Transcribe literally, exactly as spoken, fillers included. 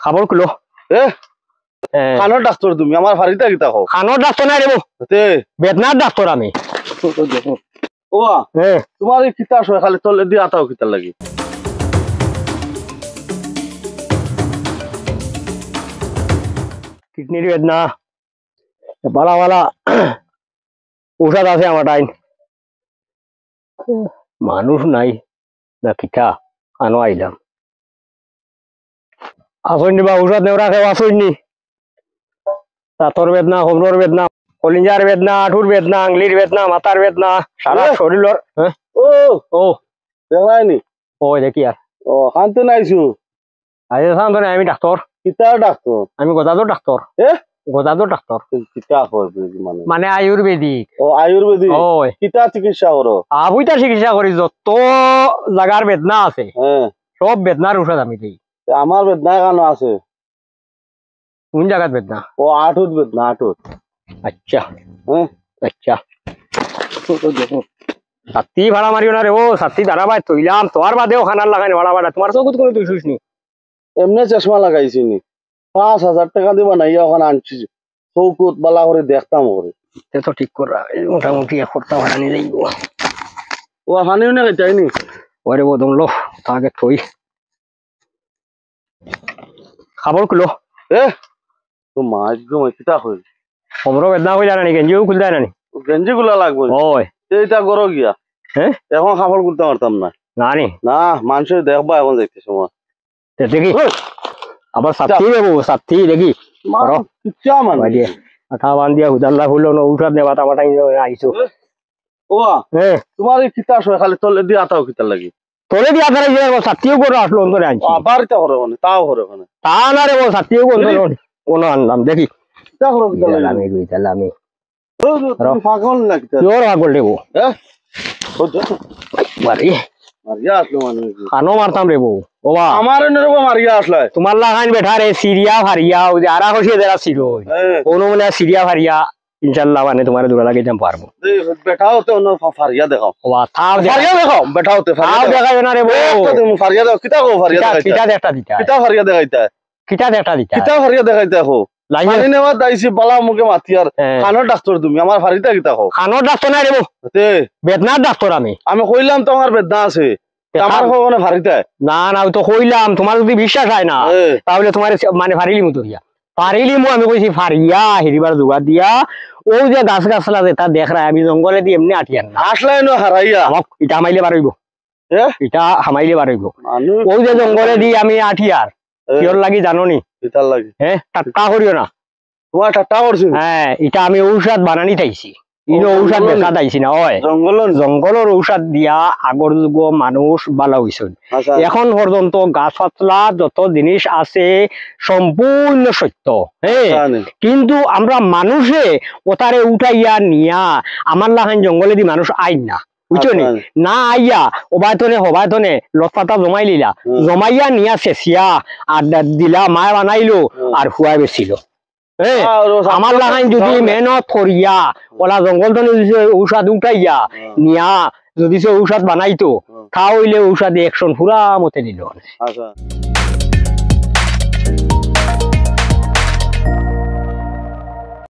খাবার কিলো এ খানোর ডাক্তার তুমি আমার ফারিতা কিতা খাও খানোর ডাক্তার নাই রে তে বেদনার ডাক্তার আমি ও তোমার এই কিতা আসে খালি তলে দিয়ে আতাও কিতা লাগি কিডনির বেদনা বালা বালা ঔষধ আছে আমার টাইম মানুষ নাই না কিতা আনো আইলাম আসইনি বা ঔষধ নেওয়া খেয়ে আসইনি দাঁতর বেদনা হোমর বেদনা কলিঞ্জার বেদনা আঠুর বেদনা আংলির বেদনা মাথার বেদনা সারা শরীরের ও ও দেখায়নি ও দেখি আর ও হানতে নাইছু আজ শান্ত নাই আমি ডাক্তার কিতা ডাক্তার আমি গদাদর ডাক্তার এ গদাদর ডাক্তার কিতা করবে মানে মানে আয়ুর্বেদিক ও আয়ুর্বেদিক ওই কিতা চিকিৎসা করো আবুইতা চিকিৎসা করি যত জাগার বেদনা আছে হ্যাঁ সব বেদনার ঔষধ আমি দিই আমার বেদনা কেন আছে কোন জায়গার বেদনা ও আঠুত বেদনা আঠুত আচ্ছা হ্যাঁ আচ্ছা সাতটি ভাড়া মারিও না রে ও সাতটি দাঁড়া ভাই তৈলাম তোমার বাদেও খানার লাগাই ভাড়া ভাড়া তোমার চকুত করে তুই শুসনি এমনি চশমা লাগাইছি নি পাঁচ হাজার টাকা দিবা নাই ওখানে আনছি চৌকুত বালা করে দেখতাম করে তো ঠিক করা মোটামুটি এক সপ্তাহ ভাড়া নিয়ে যাইব ও হানিও না চাইনি ওরে বদম লো তাকে থই খাবার কিলো এ তো মাছ গো কিতা হই সমর বেদনা হয়ে জানা নি গেঞ্জিও খুলতে জানা নি গেঞ্জি গুলা লাগবে ওই এইটা করো গিয়া হ্যাঁ এখন খাবার করতে পারতাম না না নি না মানুষের দেখবা এখন দেখতে সময় দেখি আবার সাথী দেবো সাথী দেখি কিচ্ছা মানে আঠা বান দিয়া হুদাল্লা হইল না ঔষধ নেবা তামাটা আইসো ও হ্যাঁ তোমার এই কিতা আসে খালি তলে দিয়ে আতাও কিতা লাগি তলে দিয়া তারা যে সাথীও করে আসলো অন্তরে আনছি আবার এটা করে মানে তাও করে মানে তা না রে ও সাথীও করে কোনো আনলাম দেখি কিতা করে কিতা লাগি আমি দুই তাহলে আমি পাগল না কিতা জোর পাগল দেবো হ্যাঁ বাড়ি মারিয়া আসলো মানে খানো মারতাম রে বউ ও বা আমার এনে মারিয়া আসলে তোমার লাগান বেঠা রে সিরিয়া ভারিয়া ওই যে আরা হসিয়ে দেরা সিরো কোনো মানে সিরিয়া ভারিয়া ইনশাআল্লাহ মানে তোমার দূরা লাগিয়ে যাম পারবো বেটা হতে অন্য ফারিয়া দেখাও ও বা তাও ফারিয়া দেখাও বেটা হতে তাও দেখাবে না রে বউ তুমি ফারিয়া দাও কিতা কো ফারিয়া দেখাইতা কিটা একটা দিতা কিতা ফারিয়া দেখাইতা কিটা একটা দিতা কিতা ফারিয়া দেখাইতা হো লাইনে নেওয়া দাইছি বালা মুখে মাতি আর খানোর ডাক্তার তুমি আমার ফারিতা কিতা কো খানোর ডাক্তার নাই রে বউ তে বেদনার ডাক্তার আমি আমি কইলাম তোমার বেদনা আছে আমার কোনে ফারিতা না না ওই তো কইলাম তোমার যদি বিশ্বাস হয় না তাহলে তোমার মানে ফারিলি মতো দিয়া ফারিলি মু আমি কইছি ফারিয়া হেরিবার জোগাড় দিয়া ও যে গাছ গাছলা যেটা দেখ রা আমি জঙ্গলে দিয়ে এমনি আটিয়ান না আসলাই ন হারাইয়া আমাক ইটা হামাইলে বার হইব এ ইটা হামাইলে বার হইব ও যে জঙ্গলে দিয়ে আমি আটিয়ার কিয়র লাগি জানো নি কিতার লাগি হ্যাঁ টাটকা করিও না তোমার টাটকা করছি হ্যাঁ এটা আমি ঔষধ বানানি তাইছি ইনো ঔষধ বেচা তাইছি না ওই জঙ্গলের জঙ্গলের ঔষধ দিয়া আগর যুগ মানুষ ভালো হইছিল এখন পর্যন্ত গাছ পাতলা যত জিনিস আছে সম্পূর্ণ সত্য হ্যাঁ কিন্তু আমরা মানুষে ওতারে উঠাইয়া নিয়া আমার লাগান জঙ্গলে দি মানুষ আইন না বুঝছো নি না আইয়া ওবায়তনে হবায়তনে লত পাতা জমাই লিলা জমাইয়া নিয়া শেষিয়া আর দিলা মায় বানাইলো আর হুয়াই বেছিল আমার লাগান যদি মেহনত করিয়া ওলা জঙ্গল তো ঔষধ উঠাইয়া নিয়া যদি সে ঔষধ বানাইতো তাহলে ঔষধে একশন পুরা মতে নিল।